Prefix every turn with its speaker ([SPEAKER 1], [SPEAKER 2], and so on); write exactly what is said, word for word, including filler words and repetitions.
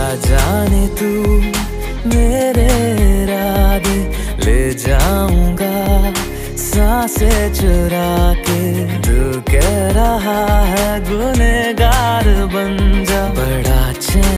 [SPEAKER 1] जाने तू मेरे इरादे ले जाऊंगा सांसें चुरा के। तू कह रहा है गुने